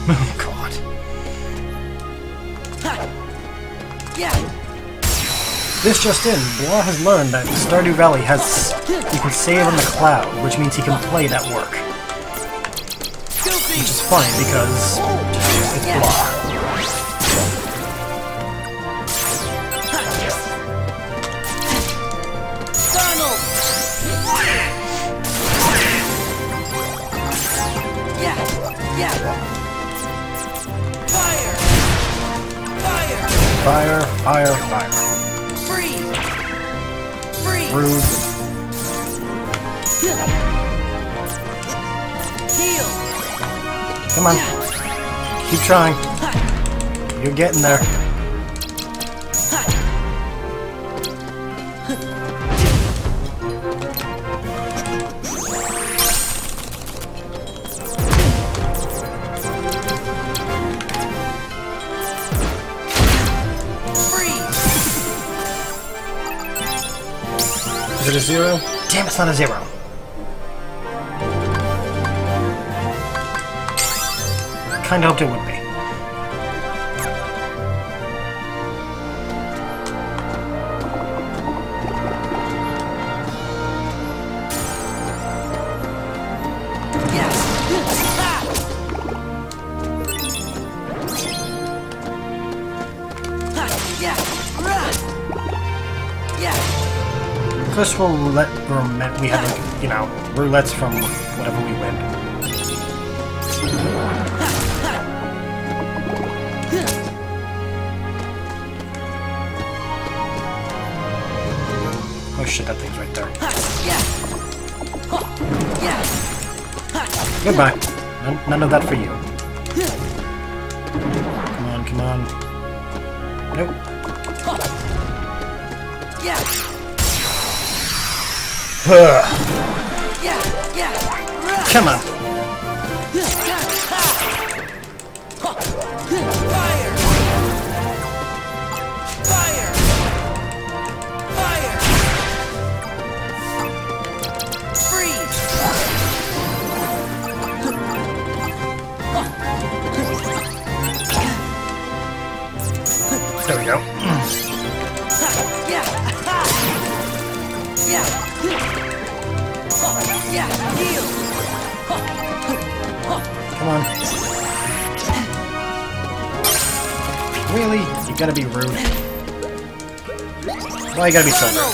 Oh god. This just in, Blah has learned that Stardew Valley has... you can save on the cloud, which means he can play that work. Which is funny because... it's Blah. Fire, fire, fire. Freeze! Freeze! Rude. Heal! Come on. Keep trying. You're getting there. Is it a 0? Damn, it's not a 0. I kinda hoped it would be. First roulette we have, like, you know, roulettes from whatever we win. Oh shit, that thing's right there. Goodbye. None of that for you. Come on, come on. Nope. Come on. Fire! Fire! Fire! Freeze! There we go. Come on. Really? You gotta be rude. Why you gotta be so rude?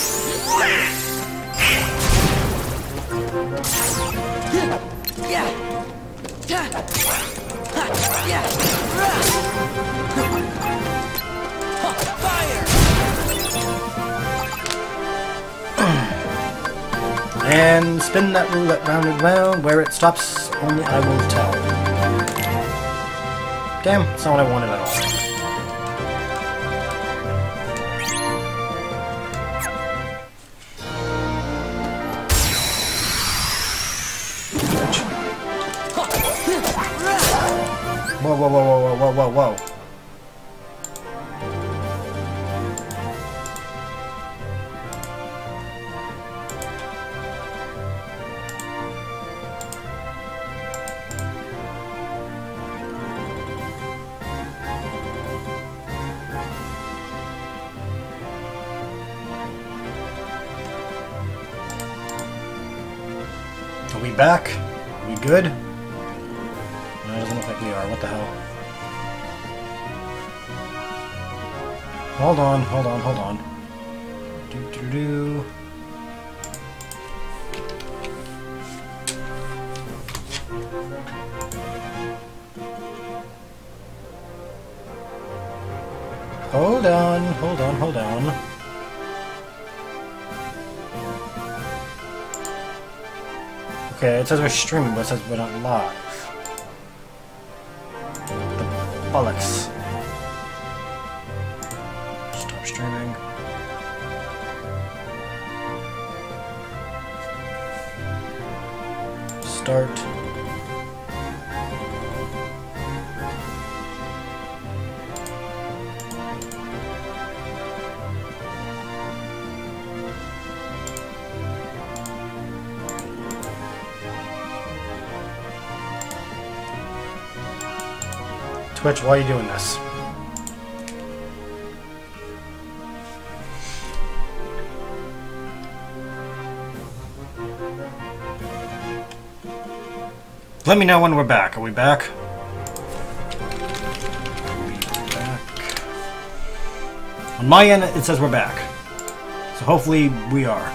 And spin that roulette round and round. Where it stops, only I will tell. Damn, that's not what I wanted at all. Whoa, whoa, whoa, whoa, whoa, whoa, whoa. Are we back? Are we good? No, it doesn't look like we are. What the hell? Hold on, hold on, hold on. Do-do-do. Hold on, hold on, hold on. Okay, it says we're streaming, but it says we're not live. The bollocks. Stop streaming. Start. Twitch, why are you doing this? Let me know when we're back. Are we back? On my end, it says we're back. So hopefully we are.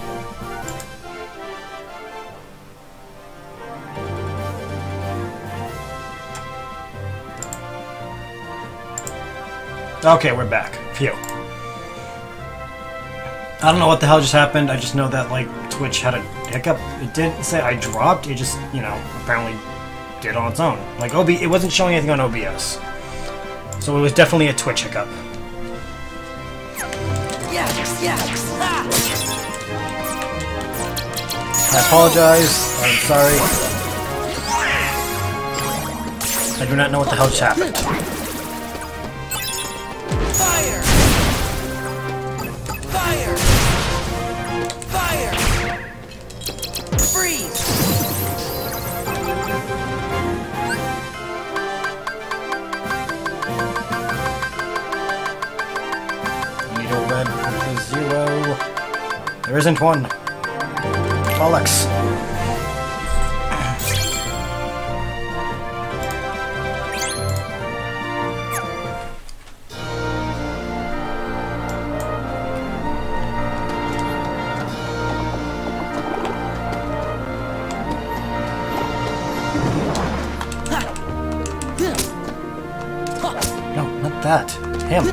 Okay, we're back. Phew. I don't know what the hell just happened. I just know that, like, Twitch had a hiccup. It didn't say I dropped. It just, you know, apparently did on its own. Like, it wasn't showing anything on OBS. So it was definitely a Twitch hiccup. I apologize. I'm sorry. I do not know what the hell just happened. Fire! Fire! Fire! Freeze! Need a red with a 0. There isn't one. Bollocks. No, not that. Him.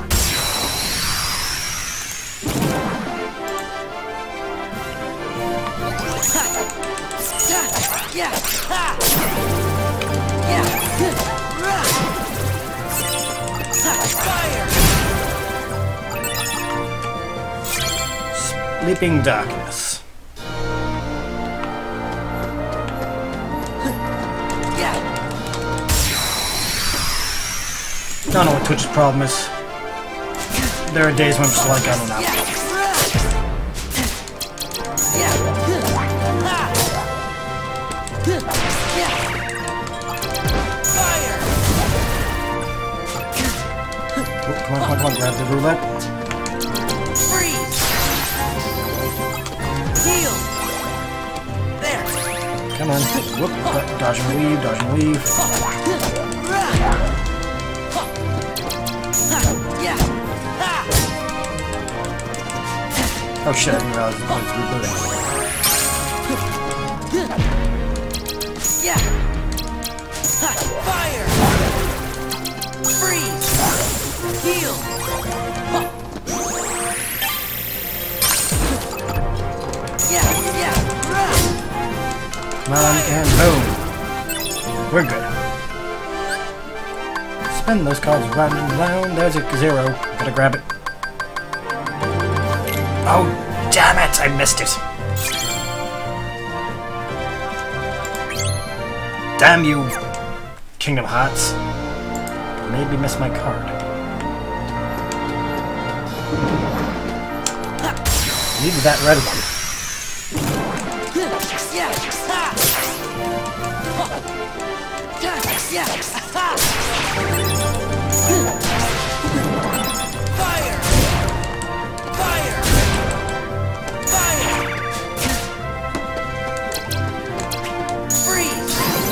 Sleeping darkness. I don't know what Twitch's problem is. There are days when I'm just like, I don't know. Oh, come on, grab the roulette. Freeze! Heal! There! Come on. Whoop, dodge and weave, dodge and weave. Oh shit, I didn't realize it was rebooting. Yeah! Fire! Freeze! Heal! Yeah! Come on, and boom. We're good. Spin those cards round and round. There's a 0. Gotta grab it. Oh, damn it! I missed it. Damn you, Kingdom Hearts. Made me miss my card. Needed that red one. Fire! Fire! Fire! Freeze!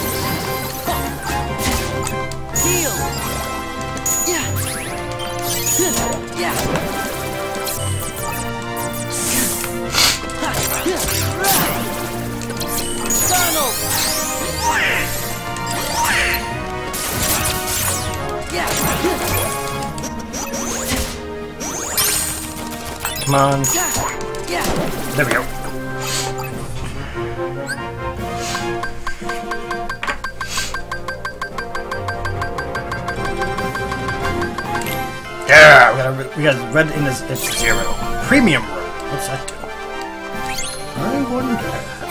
Heal! Yeah! Donald! Come on. There we go. Yeah, we got red in this. It's 0. Premium room. What's that do? I wonder.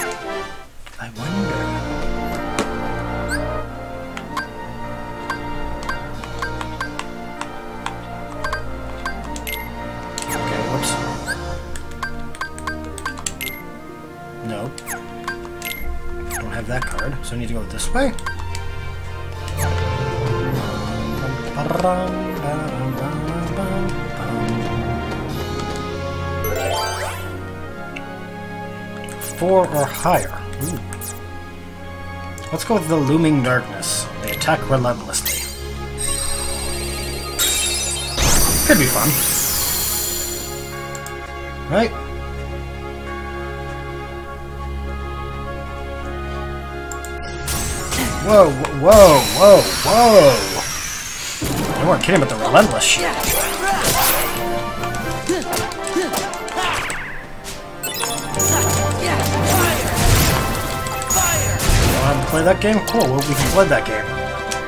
Okay, whoops. No. Don't have that card, so I need to go this way. Four or higher. Ooh. Let's go with the Looming Darkness. They attack relentlessly. Could be fun. Right? Whoa, whoa, whoa, whoa! They weren't kidding about the relentless shit. Want to play that game? Cool, well, we can play that game.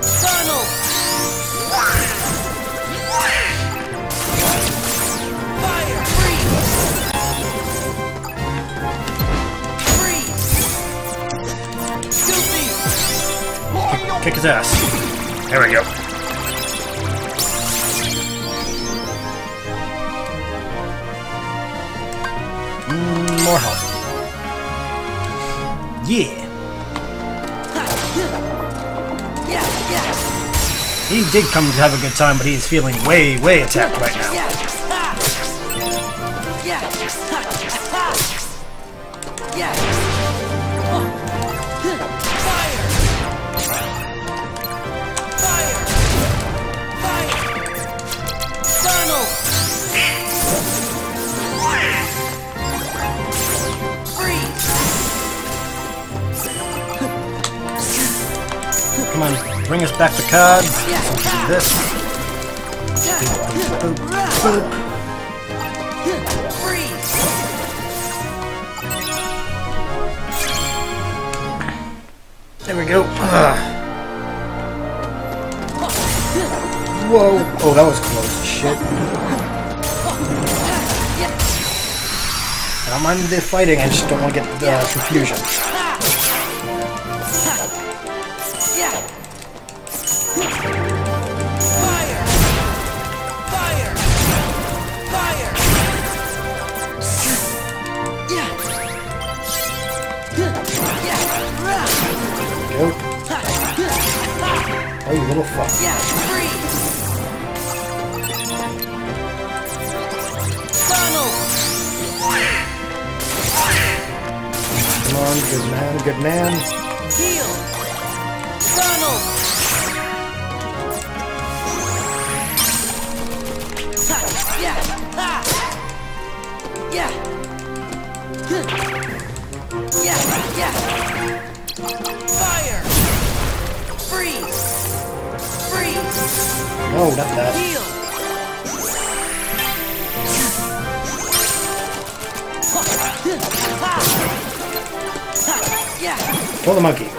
Kick his ass. There we go. More health. Yeah. He did come to have a good time, but he is feeling way, way attacked right now. Come on, bring us back the card. So do this. Boop, boop, boop. There we go. Whoa. Oh, that was close. Shit. I don't mind the fighting, I just don't want to get confusion. Oh, you little fuck. Come on, good man, good man. Heal. Donald. Yeah. Yeah. Yeah. Fire. Freeze. No, not that. Heal. Kill the monkey.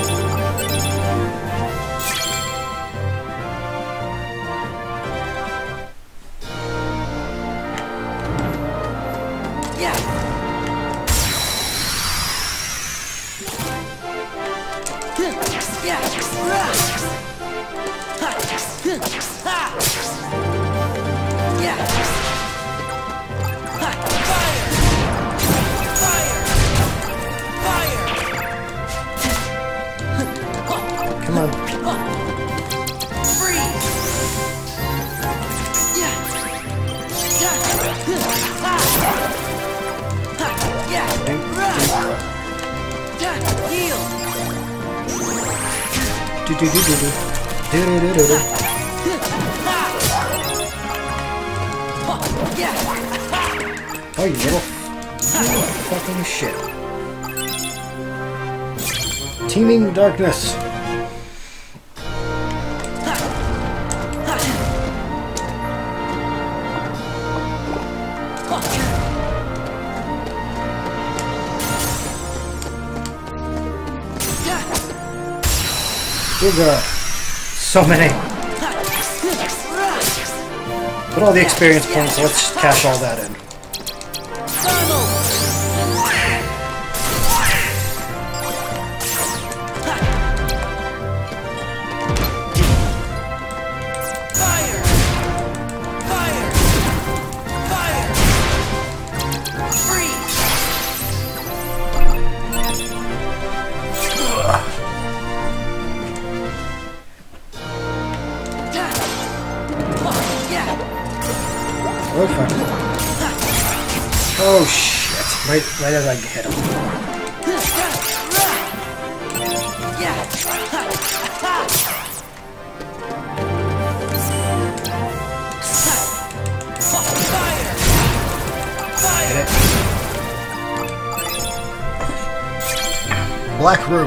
Come on. Oh, you little fucking shit. Teeming darkness. Good girl. So many. Put all the experience points, so let's just cash all that in. Right as I hit him. Hit it. Black room.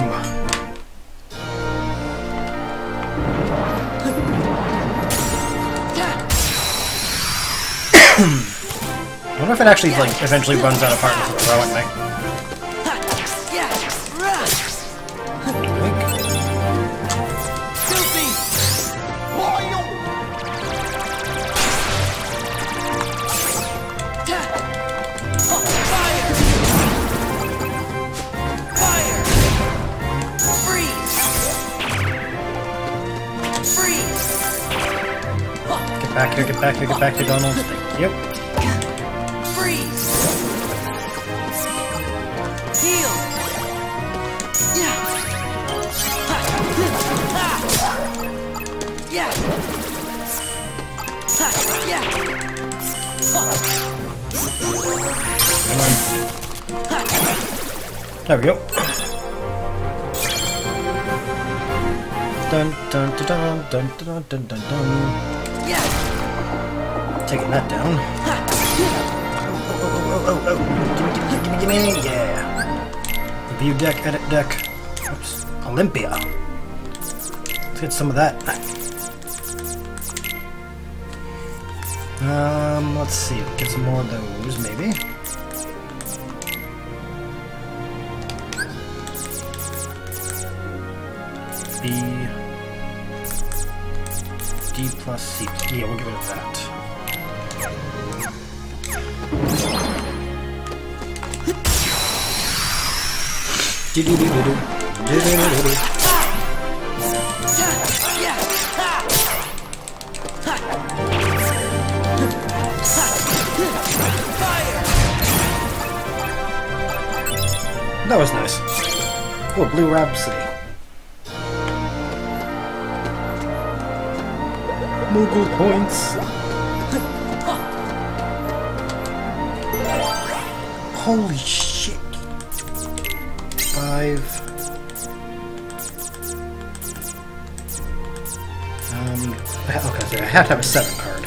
I wonder if it actually like eventually runs out of partners to throw at me. Get back here, Donald. Yep. Freeze. Heal. Yeah. Yeah. Yeah. Come on. There we go. Dun dun dun dun dun dun dun dun. Yeah. Taking that down. Oh. Give me. Yeah. View deck, edit deck. Oops. Olympia. Let's get some of that. Let's see. Get some more of those, maybe. B. D plus C. Yeah, we'll get rid of that. That was nice. Oh, Blue Rhapsody. Moogle points. Holy shit. 5. Okay, so I have to have a 7 card.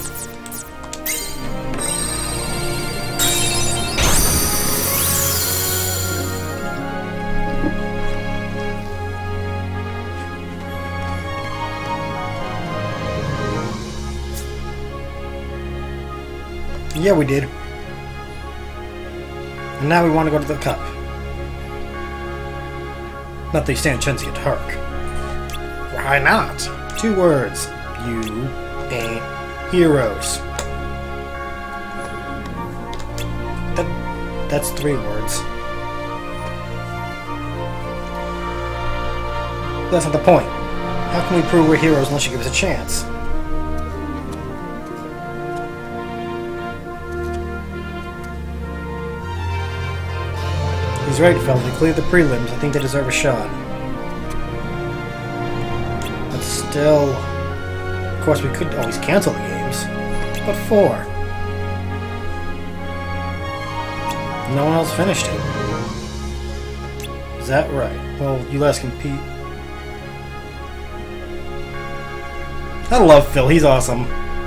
Yeah, we did. And now we want to go to the cup. Not that you stand a chance to get Hark. Why not? 2 words. You ain't heroes. That's 3 words. That's not the point. How can we prove we're heroes unless you give us a chance? He's right, Phil. They cleared the prelims. I think they deserve a shot. But still... Of course, we could always cancel the games. What for? No one else finished it. Is that right? Well, you let us compete. I love Phil. He's awesome.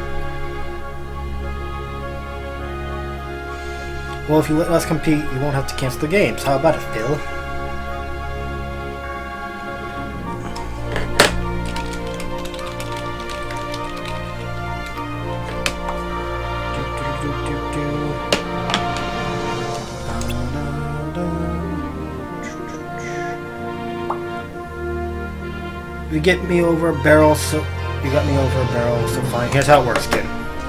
Well, if you let us compete, you won't have to cancel the games. How about it, Phil? You get me over a barrel, so you got me over a barrel, so fine. Here's how it works, kid.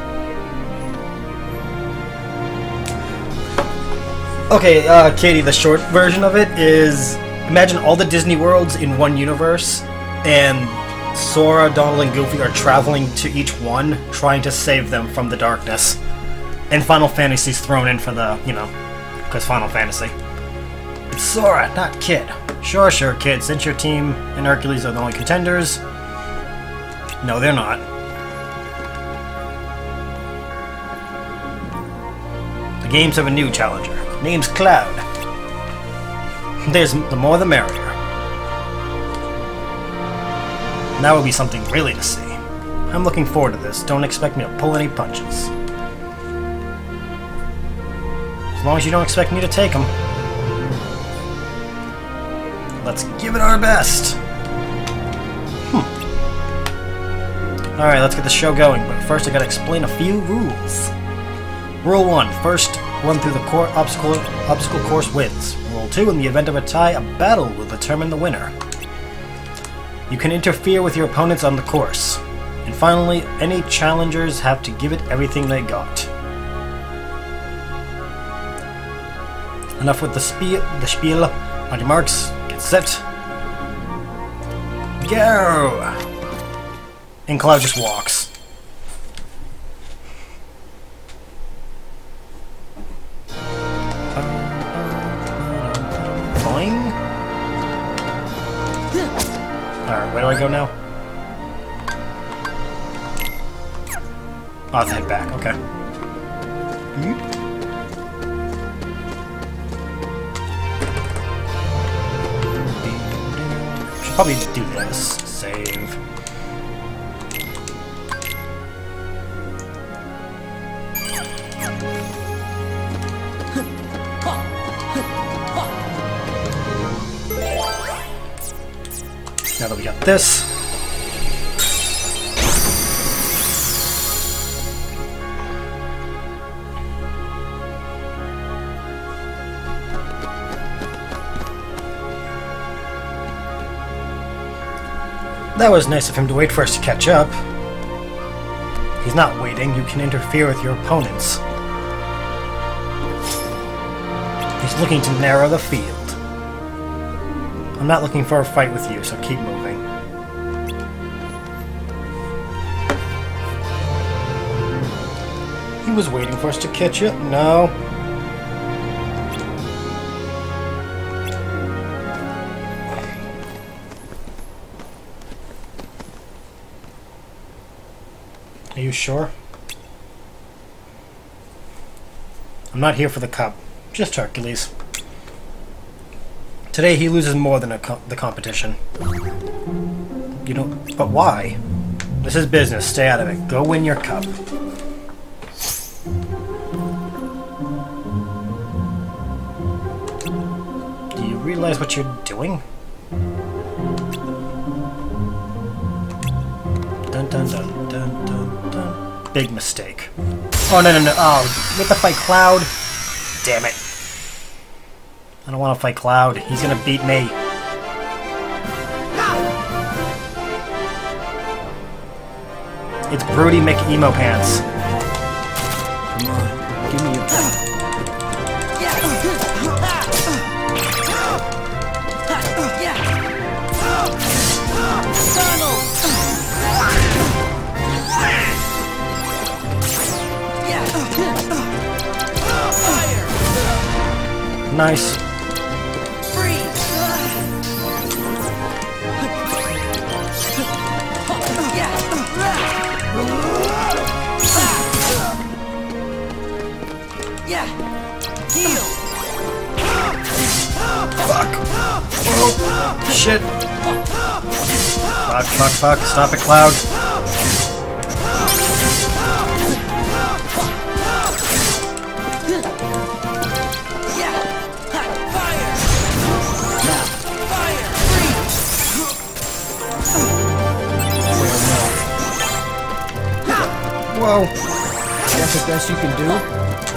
Okay, Katie, the short version of it is, imagine all the Disney worlds in one universe, and Sora, Donald, and Goofy are traveling to each one, trying to save them from the darkness. And Final Fantasy's thrown in for the, you know, because Final Fantasy. It's Sora, not Kid. Sure, kid, since your team and Hercules are the only contenders. No, they're not. The games have a new challenger. Name's Cloud. There's the more the merrier. That would be something really to see. I'm looking forward to this. Don't expect me to pull any punches. As long as you don't expect me to take them. Let's give it our best. Alright, let's get the show going, but first I gotta explain a few rules. Rule 1. First, run through the obstacle course wins. Rule 2. In the event of a tie, a battle will determine the winner. You can interfere with your opponents on the course. And finally, any challengers have to give it everything they got. Enough with the spiel. On your marks, get set, go! And Cloud just walks. Boing. Alright, where do I go now? Oh, I have to head back, okay. Should probably do this. Save. Now that we got this. That was nice of him to wait for us to catch up. He's not waiting, you can interfere with your opponents. He's looking to narrow the field. I'm not looking for a fight with you, so keep moving. He was waiting for us to catch up. No. Are you sure? I'm not here for the cup, just Hercules. Today he loses more than the competition. You don't... But why? This is business, stay out of it. Go win your cup. Do you realize what you're doing? Dun dun dun dun dun dun. Big mistake. Oh no no no! Oh, we have to fight Cloud. Damn it! I don't want to fight Cloud. He's gonna beat me. It's Broody McEmo Pants. Come on, give me a pants. Nice. Fuck. Oh, shit. Fuck, fuck, fuck. Stop it, Cloud. Whoa. That's the best you can do?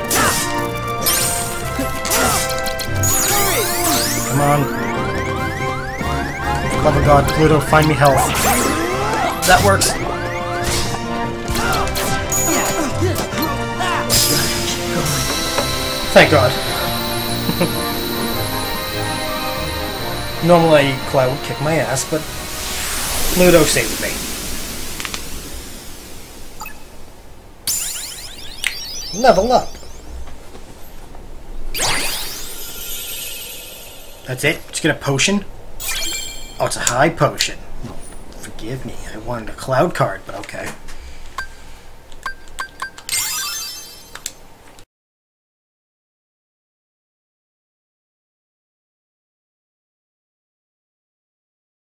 Come on. Love of God, Pluto, find me health. That works. Thank God. Normally, Cloud would kick my ass, but Pluto saved me. Level up. That's it? Just get a potion? Oh, it's a high potion. Forgive me, I wanted a Cloud card, but okay.